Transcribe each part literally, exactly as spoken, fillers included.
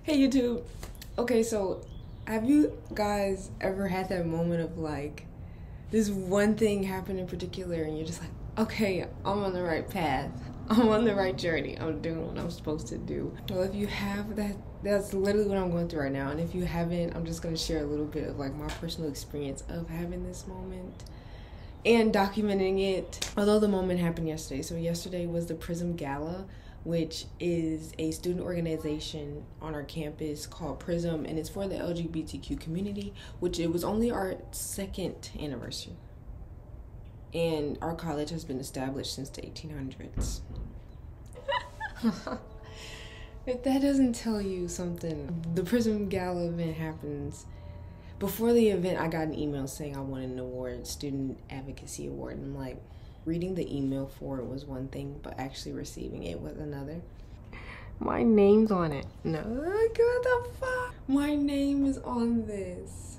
Hey YouTube. Okay, so have you guys ever had that moment of like this one thing happened in particular and you're just like, okay, I'm on the right path. I'm on the right journey. I'm doing what I'm supposed to do. Well, if you have that, that's literally what I'm going through right now. And if you haven't, I'm just going to share a little bit of like my personal experience of having this moment and documenting it. Although the moment happened yesterday. So yesterday was the Prism Gala, which is a student organization on our campus called Prism, and it's for the L G B T Q community, which it was only our second anniversary. And our college has been established since the eighteen hundreds. If that doesn't tell you something, the Prism Gala event happens. Before the event, I got an email saying I won an award, Student Advocacy Award, and I'm like, reading the email for it was one thing, but actually receiving it was another. My name's on it. No, like, what the fuck? My name is on this.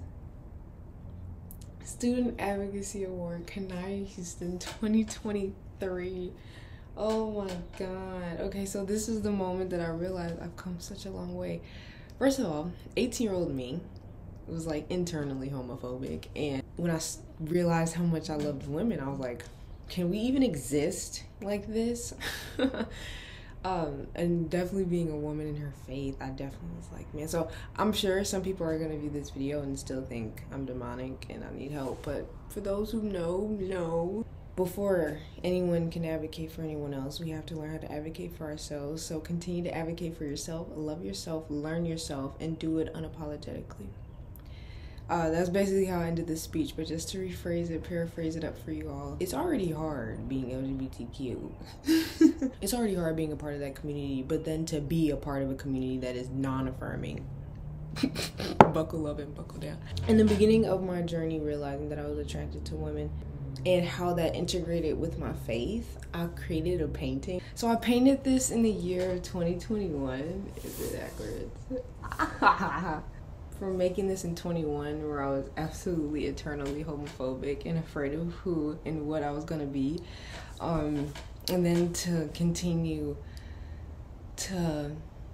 Student Advocacy Award, Kanaya Houston twenty twenty-three. Oh my god. Okay, so this is the moment that I realized I've come such a long way. First of all, eighteen year old me was like internally homophobic, and when I realized how much I loved women, I was like, can we even exist like this? um, and definitely being a woman in her faith, I definitely was like, man. So I'm sure some people are gonna view this video and still think I'm demonic and I need help. But for those who know, know. Before anyone can advocate for anyone else, we have to learn how to advocate for ourselves. So continue to advocate for yourself, love yourself, learn yourself, and do it unapologetically. Uh, that's basically how I ended this speech, but just to rephrase it, paraphrase it up for you all. It's already hard being L G B T Q. It's already hard being a part of that community, but then to be a part of a community that is non-affirming. Buckle up and buckle down. In the beginning of my journey, realizing that I was attracted to women and how that integrated with my faith, I created a painting. So I painted this in the year twenty twenty-one. Is it accurate? From making this in twenty-one, where I was absolutely eternally homophobic and afraid of who and what I was gonna be, um, and then to continue to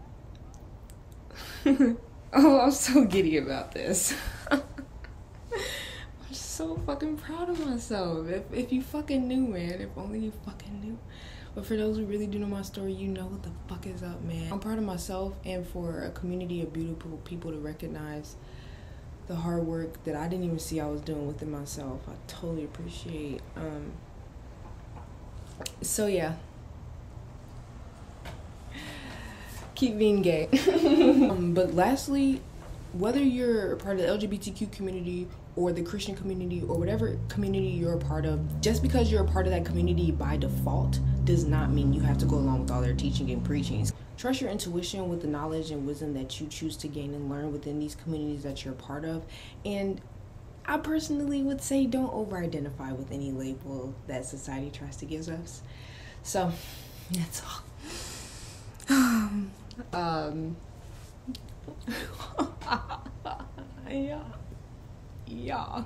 oh, I'm so giddy about this. I'm so fucking proud of myself. If, if you fucking knew, man, if only you fucking knew. But for those who really do know my story, you know what the fuck is up, man. I'm proud of myself, and for a community of beautiful people to recognize the hard work that I didn't even see I was doing within myself. I totally appreciate. Um, so yeah. Keep being gay. um, but lastly, whether you're a part of the L G B T Q community or the Christian community or whatever community you're a part of, just because you're a part of that community by default does not mean you have to go along with all their teaching and preachings. Trust your intuition with the knowledge and wisdom that you choose to gain and learn within these communities that you're a part of. And I personally would say don't over-identify with any label that society tries to give us. So, that's all. um... yeah. Yeah.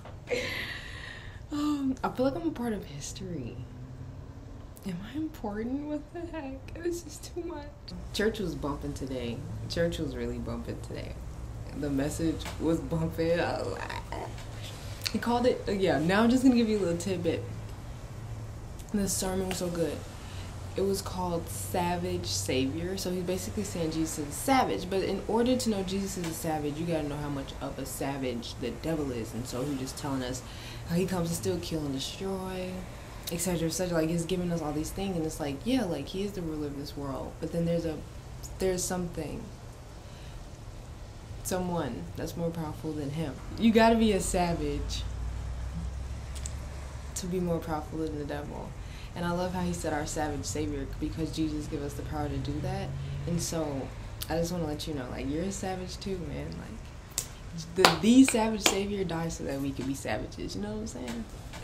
Um, I feel like I'm a part of history. Am I important? What the heck? This is too much. Church was bumping today. Church was really bumping today. The message was bumping. He called it, yeah, now I'm just gonna give you a little tidbit. The sermon was so good. It was called Savage Savior. So he's basically saying Jesus is a savage, but in order to know Jesus is a savage, you gotta know how much of a savage the devil is. And so he's just telling us how he comes to steal, kill, and destroy, etc, etc. Like, he's giving us all these things, and it's like, yeah, like, he is the ruler of this world, but then there's a there's something someone that's more powerful than him. You gotta be a savage to be more powerful than the devil. And I love how he said our savage savior, because Jesus gave us the power to do that. And so I just want to let you know, like, you're a savage too, man. Like, the the savage savior died so that we could be savages. You know what I'm saying?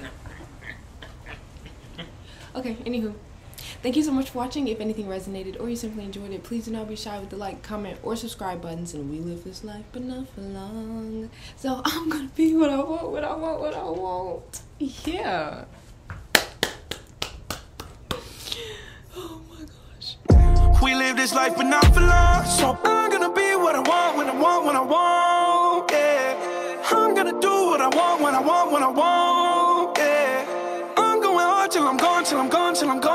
Okay, anywho, thank you so much for watching. If anything resonated or you simply enjoyed it, please do not be shy with the like, comment, or subscribe buttons. And we live this life, but not for long. So I'm gonna be what I want, what I want, what I want. Yeah. Oh my gosh. we live this life, but not for long. So I'm gonna be what I want, when I want, when I want, yeah. I'm gonna do what I want, when I want, when I want, yeah. I'm going hard till I'm gone, till I'm gone, till I'm gone.